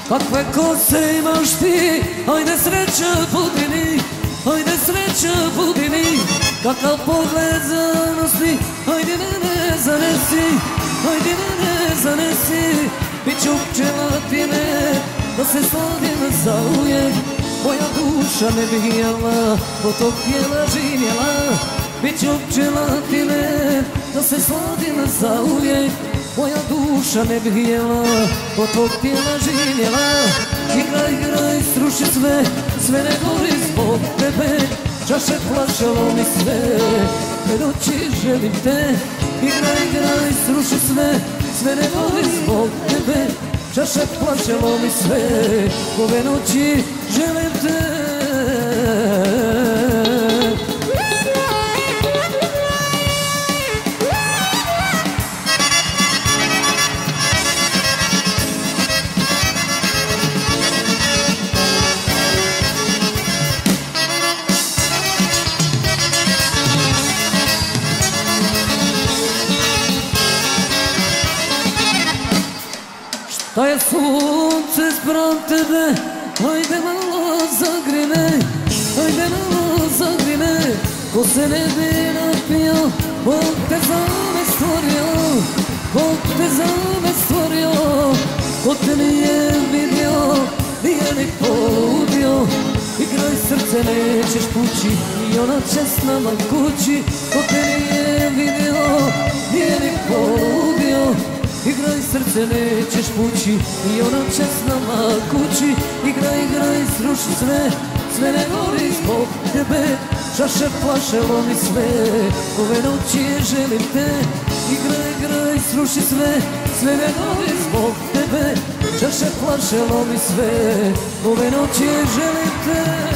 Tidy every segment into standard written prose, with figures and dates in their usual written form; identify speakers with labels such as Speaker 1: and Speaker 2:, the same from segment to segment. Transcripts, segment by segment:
Speaker 1: Kakve kose imaš ti, ajde sreća budi mi, ajde sreća budi mi. Kakav pogled zanosi, ajde mene zanesi, ajde mene zanesi. Biću pčela ti me, da se sladim zauvijek. Moja duša ne bi htjela, od tog tijela živjela. Biću pčela ti me, da se sladim zauvijek. Moja duša ne bi htjela, od tvog tijela živjela. Igraj, igraj, sruši sve, sve ne gori zbog tebe. Čaše plašalo mi sve, te noći želim te. Igraj, igraj, sruši sve, sve ne gori zbog tebe. Čaše plašalo mi sve, ove noći želim te. Da je sunce spram tebe, ajde malo zagrine, ajde malo zagrine. Ko se ne bi napio, Bog te za me stvorio, Bog te za me stvorio. Ko te nije vidio, nije ni poludio. Igraj srce, nećeš pući, i ona će s nama kući. Ko te nije vidio, nije ni poludio. Igraj srce, nećeš pući, i ona će s nama kući. Igraj, igraj, sruši sve, sve ne gori zbog tebe. Čaše plašelo mi sve, ove noći želim te. Igraj, igraj, sruši sve, sve ne gori zbog tebe. Čaše plašelo mi sve, ove noći želim te.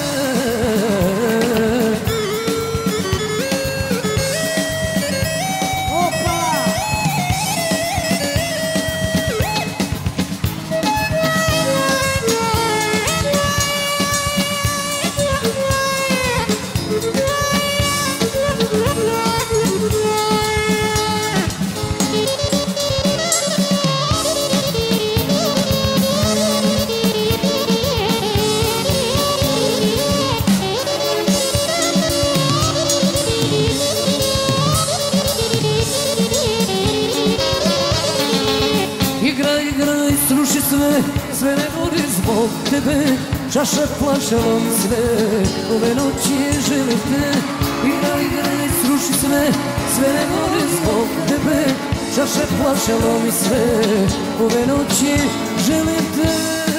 Speaker 1: Sruši sve, sve ne gori zbog tebe. Čaše plašalo mi sve, ove noći želim te. Igraj, igraj, sruši sve, sve ne gori zbog tebe. Čaše plašalo mi sve, ove noći želim te.